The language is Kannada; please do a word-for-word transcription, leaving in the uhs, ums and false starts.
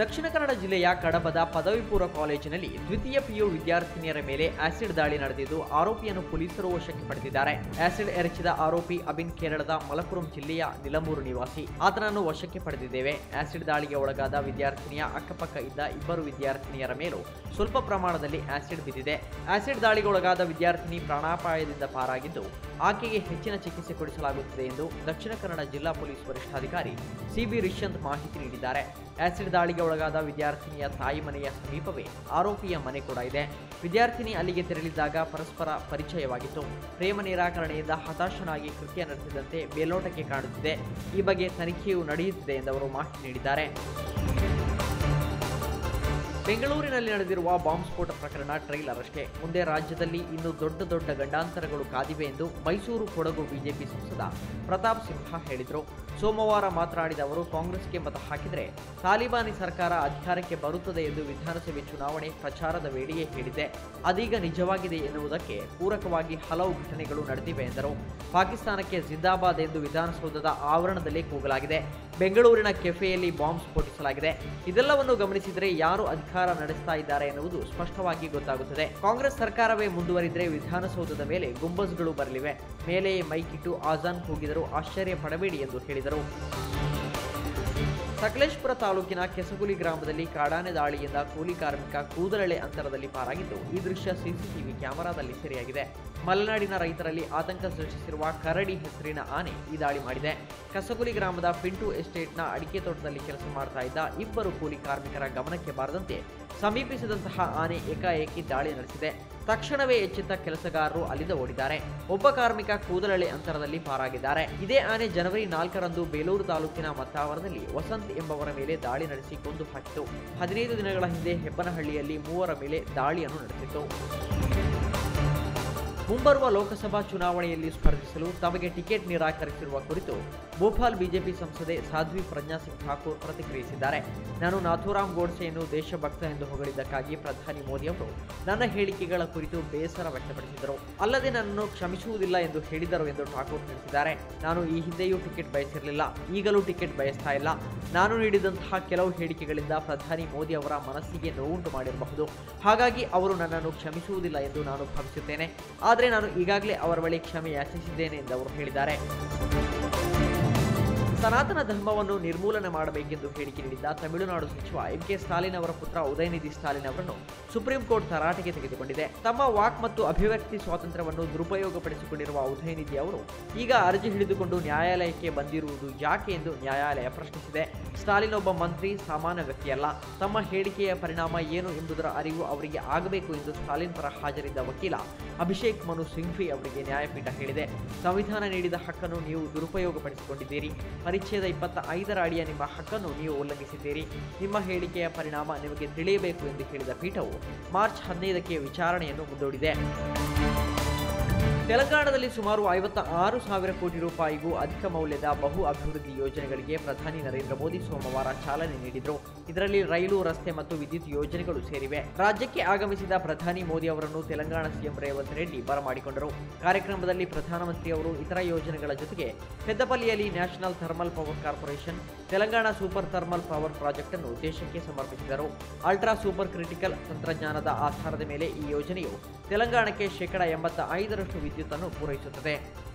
ದಕ್ಷಿಣ ಕನ್ನಡ ಜಿಲ್ಲೆಯ ಕಡಬದ ಪದವಿ ಪೂರ್ವ ಕಾಲೇಜಿನಲ್ಲಿ ದ್ವಿತೀಯ ಪಿಯು ವಿದ್ಯಾರ್ಥಿನಿಯರ ಮೇಲೆ ಆಸಿಡ್ ದಾಳಿ ನಡೆದಿದ್ದು ಆರೋಪಿಯನ್ನು ಪೊಲೀಸರು ವಶಕ್ಕೆ ಪಡೆದಿದ್ದಾರೆ. ಆಸಿಡ್ ಎರಚಿದ ಆರೋಪಿ ಅಬಿನ್ ಕೇರಳದ ಮಲಪುರಂ ಜಿಲ್ಲೆಯ ನಿಲಮೂರು ನಿವಾಸಿ. ಆತನನ್ನು ವಶಕ್ಕೆ ಪಡೆದಿದ್ದೇವೆ. ಆಸಿಡ್ ದಾಳಿಗೆ ಒಳಗಾದ ವಿದ್ಯಾರ್ಥಿನಿಯ ಅಕ್ಕಪಕ್ಕ ಇದ್ದ ಇಬ್ಬರು ವಿದ್ಯಾರ್ಥಿನಿಯರ ಮೇಲೂ ಸ್ವಲ್ಪ ಪ್ರಮಾಣದಲ್ಲಿ ಆಸಿಡ್ ಬಿದ್ದಿದೆ. ಆಸಿಡ್ ದಾಳಿಗೆ ಒಳಗಾದ ವಿದ್ಯಾರ್ಥಿನಿ ಪ್ರಾಣಾಪಾಯದಿಂದ ಪಾರಾಗಿದ್ದು ಆಕೆಗೆ ಹೆಚ್ಚಿನ ಚಿಕಿತ್ಸೆ ಕೊಡಿಸಲಾಗುತ್ತಿದೆ ಎಂದು ದಕ್ಷಿಣ ಕನ್ನಡ ಜಿಲ್ಲಾ ಪೊಲೀಸ್ ವರಿಷ್ಠಾಧಿಕಾರಿ ಸಿಬಿ ರಿಷಂತ್ ಮಾಹಿತಿ ನೀಡಿದ್ದಾರೆ. ಆಸಿಡ್ ದಾಳಿಗೆ ಒಳಗಾದ ವಿದ್ಯಾರ್ಥಿನಿಯ ತಾಯಿ ಮನೆಯ ಸಮೀಪವೇ ಆರೋಪಿಯ ಮನೆ ಕೂಡ ಇದೆ. ವಿದ್ಯಾರ್ಥಿನಿ ಅಲ್ಲಿಗೆ ತೆರಳಿದ್ದಾಗ ಪರಸ್ಪರ ಪರಿಚಯವಾಗಿತ್ತು. ಪ್ರೇಮ ನಿರಾಕರಣೆಯಿಂದ ಹತಾಶನಾಗಿ ಕೃತ್ಯ ನಡೆಸಿದಂತೆ ಮೇಲ್ನೋಟಕ್ಕೆ ಕಾಣುತ್ತಿದೆ. ಈ ಬಗ್ಗೆ ತನಿಖೆಯು ನಡೆಯುತ್ತಿದೆ ಎಂದು ಅವರು ಮಾಹಿತಿ ನೀಡಿದ್ದಾರೆ. ಬೆಂಗಳೂರಿನಲ್ಲಿ ನಡೆದಿರುವ ಬಾಂಬ್ ಸ್ಫೋಟ ಪ್ರಕರಣ ಟ್ರೈಲರ್ ಅಷ್ಟೇ. ಮುಂದೆ ರಾಜ್ಯದಲ್ಲಿ ಇನ್ನೂ ದೊಡ್ಡ ದೊಡ್ಡ ಗಂಡಾಂತರಗಳು ಕಾದಿವೆ ಎಂದು ಮೈಸೂರು ಕೊಡಗು ಬಿಜೆಪಿ ಸಂಸದ ಪ್ರತಾಪ್ ಸಿಂಹ ಹೇಳಿದರು. ಸೋಮವಾರ ಮಾತನಾಡಿದ ಅವರು, ಕಾಂಗ್ರೆಸ್ಗೆ ಮತ ಹಾಕಿದರೆ ತಾಲಿಬಾನಿ ಸರ್ಕಾರ ಅಧಿಕಾರಕ್ಕೆ ಬರುತ್ತದೆ ಎಂದು ವಿಧಾನಸಭೆ ಚುನಾವಣೆ ಪ್ರಚಾರದ ವೇಳೆಯೇ ಹೇಳಿದೆ. ಅದೀಗ ನಿಜವಾಗಿದೆ ಎನ್ನುವುದಕ್ಕೆ ಪೂರಕವಾಗಿ ಹಲವು ಘಟನೆಗಳು ನಡೆದಿವೆ ಎಂದರು. ಪಾಕಿಸ್ತಾನಕ್ಕೆ ಜಿಂದಾಬಾದ್ ಎಂದು ವಿಧಾನಸೌಧದ ಆವರಣದಲ್ಲೇ ಕೂಗಲಾಗಿದೆ. ಬೆಂಗಳೂರಿನ ಕೆಫೆಯಲ್ಲಿ ಬಾಂಬ್ ಸ್ಫೋಟಿಸಲಾಗಿದೆ. ಇದೆಲ್ಲವನ್ನು ಗಮನಿಸಿದರೆ ಯಾರು ಅಧಿಕಾರ ನಡೆಸ್ತಾ ಇದ್ದಾರೆ ಎನ್ನುವುದು ಸ್ಪಷ್ಟವಾಗಿ ಗೊತ್ತಾಗುತ್ತದೆ. ಕಾಂಗ್ರೆಸ್ ಸರ್ಕಾರವೇ ಮುಂದುವರಿದರೆ ವಿಧಾನಸೌಧದ ಮೇಲೆ ಗುಂಬಜ್ಗಳು ಬರಲಿವೆ. ಮೇಲೆಯೇ ಮೈಕಿಟ್ಟು ಆಜಾನ್ ಕೂಗಿದರೂ ಆಶ್ಚರ್ಯ ಪಡಬೇಡಿ ಎಂದು ಹೇಳಿದರು. ಸಕಲೇಶಪುರ ತಾಲೂಕಿನ ಕೆಸಗುಲಿ ಗ್ರಾಮದಲ್ಲಿ ಕಾಡಾನೆ ದಾಳಿಯಿಂದ ಕೂಲಿ ಕಾರ್ಮಿಕ ಕೂದಲೆಳೆ ಅಂತರದಲ್ಲಿ ಪಾರಾಗಿದ್ದು ಈ ದೃಶ್ಯ ಸಿಸಿಟಿವಿ ಕ್ಯಾಮೆರಾದಲ್ಲಿ ಸೆರೆಯಾಗಿದೆ. ಮಲೆನಾಡಿನ ರೈತರಲ್ಲಿ ಆತಂಕ ಸೃಷ್ಟಿಸಿರುವ ಕರಡಿ ಹೆಸರಿನ ಆನೆ ಈ ದಾಳಿ ಮಾಡಿದೆ. ಕಸಗುಲಿ ಗ್ರಾಮದ ಪಿಂಟು ಎಸ್ಟೇಟ್ನ ಅಡಿಕೆ ತೋಟದಲ್ಲಿ ಕೆಲಸ ಮಾಡ್ತಾ ಇದ್ದ ಇಬ್ಬರು ಕೂಲಿ ಕಾರ್ಮಿಕರ ಗಮನಕ್ಕೆ ಬಾರದಂತೆ ಸಮೀಪಿಸಿದಂತಹ ಆನೆ ಏಕಾಏಕಿ ದಾಳಿ ನಡೆಸಿದೆ. ತಕ್ಷಣವೇ ಎಚ್ಚೆತ್ತ ಕೆಲಸಗಾರರು ಅಲ್ಲಿಂದ ಓಡಿದ್ದಾರೆ. ಒಬ್ಬ ಕಾರ್ಮಿಕ ಕೂದಲೆಳೆ ಅಂತರದಲ್ಲಿ ಪಾರಾಗಿದ್ದಾರೆ. ಇದೇ ಆನೆ ಜನವರಿ ನಾಲ್ಕರಂದು ಬೇಲೂರು ತಾಲೂಕಿನ ಮತ್ತಾವರದಲ್ಲಿ ವಸಂತ್ ಎಂಬವರ ಮೇಲೆ ದಾಳಿ ನಡೆಸಿ ಕೊಂದು ಹಾಕಿತು. ಹದಿನೈದು ದಿನಗಳ ಹಿಂದೆ ಹೆಬ್ಬನಹಳ್ಳಿಯಲ್ಲಿ ಮೂವರ ಮೇಲೆ ದಾಳಿಯನ್ನು ನಡೆಸಿತ್ತು. ಮುಂಬರುವ ಲೋಕಸಭಾ ಚುನಾವಣೆಯಲ್ಲಿ ಸ್ಪರ್ಧಿಸಲು ತಮಗೆ ಟಿಕೆಟ್ ನಿರಾಕರಿಸಿರುವ ಕುರಿತು ಭೋಪಾಲ್ ಬಿಜೆಪಿ ಸಂಸದೆ ಸಾಧ್ವಿ ಪ್ರಜ್ಞಾ ಸಿಂಗ್ ಠಾಕೂರ್ ಪ್ರತಿಕ್ರಿಯಿಸಿದ್ದಾರೆ. ನಾನು ನಾಥೂರಾಮ್ ಗೋಡ್ಸೆಯನ್ನು ದೇಶಭಕ್ತ ಎಂದು ಹೊಗಳಿದ್ದಕ್ಕಾಗಿ ಪ್ರಧಾನಿ ಮೋದಿ ಅವರು ನನ್ನ ಹೇಳಿಕೆಗಳ ಕುರಿತು ಬೇಸರ ವ್ಯಕ್ತಪಡಿಸಿದರು. ಅಲ್ಲದೆ ನನ್ನನ್ನು ಕ್ಷಮಿಸುವುದಿಲ್ಲ ಎಂದು ಹೇಳಿದರು ಎಂದು ಠಾಕೂರ್ ತಿಳಿಸಿದ್ದಾರೆ. ನಾನು ಈ ಹಿಂದೆಯೂ ಟಿಕೆಟ್ ಬಯಸಿರಲಿಲ್ಲ, ಈಗಲೂ ಟಿಕೆಟ್ ಬಯಸ್ತಾ ಇಲ್ಲ. ನಾನು ನೀಡಿದಂತಹ ಕೆಲವು ಹೇಳಿಕೆಗಳಿಂದ ಪ್ರಧಾನಿ ಮೋದಿ ಅವರ ಮನಸ್ಸಿಗೆ ನೋವುಂಟು ಮಾಡಿರಬಹುದು. ಹಾಗಾಗಿ ಅವರು ನನ್ನನ್ನು ಕ್ಷಮಿಸುವುದಿಲ್ಲ ಎಂದು ನಾನು ಭಾವಿಸುತ್ತೇನೆ. ಆದರೆ ನಾನು ಈಗಾಗಲೇ ಅವರ ಬಳಿ ಕ್ಷಮೆ ಯಾಚಿಸಿದ್ದೇನೆ ಎಂದು ಅವರು ಹೇಳಿದ್ದಾರೆ. ಸನಾತನ ಧರ್ಮವನ್ನು ನಿರ್ಮೂಲನೆ ಮಾಡಬೇಕೆಂದು ಹೇಳಿಕೆ ನೀಡಿದ್ದ ತಮಿಳುನಾಡು ಸಚಿವ ಎಂ ಕೆ ಸ್ಟಾಲಿನ್ ಅವರ ಪುತ್ರ ಉದಯನಿಧಿ ಸ್ಟಾಲಿನ್ ಅವರನ್ನು ಸುಪ್ರೀಂ ಕೋರ್ಟ್ ತರಾಟೆಗೆ ತೆಗೆದುಕೊಂಡಿದೆ. ತಮ್ಮ ವಾಕ್ ಮತ್ತು ಅಭಿವ್ಯಕ್ತಿ ಸ್ವಾತಂತ್ರ್ಯವನ್ನು ದುರುಪಯೋಗಪಡಿಸಿಕೊಂಡಿರುವ ಉದಯನಿಧಿ ಅವರು ಈಗ ಅರ್ಜಿ ಹಿಡಿದುಕೊಂಡು ನ್ಯಾಯಾಲಯಕ್ಕೆ ಬಂದಿರುವುದು ಯಾಕೆ ಎಂದು ನ್ಯಾಯಾಲಯ ಪ್ರಶ್ನಿಸಿದೆ. ಸ್ಟಾಲಿನ್ ಒಬ್ಬ ಮಂತ್ರಿ, ಸಾಮಾನ್ಯ ವ್ಯಕ್ತಿಯಲ್ಲ. ತಮ್ಮ ಹೇಳಿಕೆಯ ಪರಿಣಾಮ ಏನು ಎಂಬುದರ ಅರಿವು ಅವರಿಗೆ ಆಗಬೇಕು ಎಂದು ಸ್ಟಾಲಿನ್ ಪರ ಹಾಜರಿದ್ದ ವಕೀಲ ಅಭಿಷೇಕ್ ಮನು ಸಿಂಘ್ವಿ ಅವರಿಗೆ ನ್ಯಾಯಪೀಠ ಹೇಳಿದೆ. ಸಂವಿಧಾನ ನೀಡಿದ ಹಕ್ಕನ್ನು ನೀವು ದುರುಪಯೋಗಪಡಿಸಿಕೊಂಡಿದ್ದೀರಿ. ಪರಿಚ್ಛೇದ ಇಪ್ಪತ್ತ ಐದರ ಅಡಿಯ ನಿಮ್ಮ ಹಕ್ಕನ್ನು ನೀವು ಉಲ್ಲಂಘಿಸಿದ್ದೀರಿ. ನಿಮ್ಮ ಹೇಳಿಕೆಯ ಪರಿಣಾಮ ನಿಮಗೆ ತಿಳಿಯಬೇಕು ಎಂದು ಹೇಳಿದ ಪೀಠವು ಮಾರ್ಚ್ ಹದಿನೈದಕ್ಕೆ ವಿಚಾರಣೆಯನ್ನು ಮುಂದೂಡಿದೆ. ತೆಲಂಗಾಣದಲ್ಲಿ ಸುಮಾರು ಐವತ್ತ ಆರು ಸಾವಿರ ಕೋಟಿ ರೂಪಾಯಿಗೂ ಅಧಿಕ ಮೌಲ್ಯದ ಬಹು ಅಭಿವೃದ್ಧಿ ಯೋಜನೆಗಳಿಗೆ ಪ್ರಧಾನಿ ನರೇಂದ್ರ ಮೋದಿ ಸೋಮವಾರ ಚಾಲನೆ ನೀಡಿದರು. ಇದರಲ್ಲಿ ರೈಲು, ರಸ್ತೆ ಮತ್ತು ವಿದ್ಯುತ್ ಯೋಜನೆಗಳು ಸೇರಿವೆ. ರಾಜ್ಯಕ್ಕೆ ಆಗಮಿಸಿದ ಪ್ರಧಾನಿ ಮೋದಿ ಅವರನ್ನು ತೆಲಂಗಾಣ ಸಿಎಂ ರೇವಂತ್ ರೆಡ್ಡಿ ಬರಮಾಡಿಕೊಂಡರು. ಕಾರ್ಯಕ್ರಮದಲ್ಲಿ ಪ್ರಧಾನಮಂತ್ರಿ ಅವರು ಇತರ ಯೋಜನೆಗಳ ಜೊತೆಗೆ ಪೆದ್ದಪಲ್ಲಿಯಲ್ಲಿ national thermal power corporation, Telangana super thermal power project ಅನ್ನು ದೇಶಕ್ಕೆ ಸಮರ್ಪಿಸಿದರು. ಅಲ್ಟ್ರಾ ಸೂಪರ್ ಕ್ರಿಟಿಕಲ್ ತಂತ್ರಜ್ಞಾನದ ಆಧಾರದ ಮೇಲೆ ಈ ಯೋಜನೆಯು ತೆಲಂಗಾಣಕ್ಕೆ ಶೇಕಡಾ ಎಂಬತ್ತ ಐದರಷ್ಟು ವಿದ್ಯುತ್ ಅನ್ನು ಪೂರೈಸುತ್ತದೆ.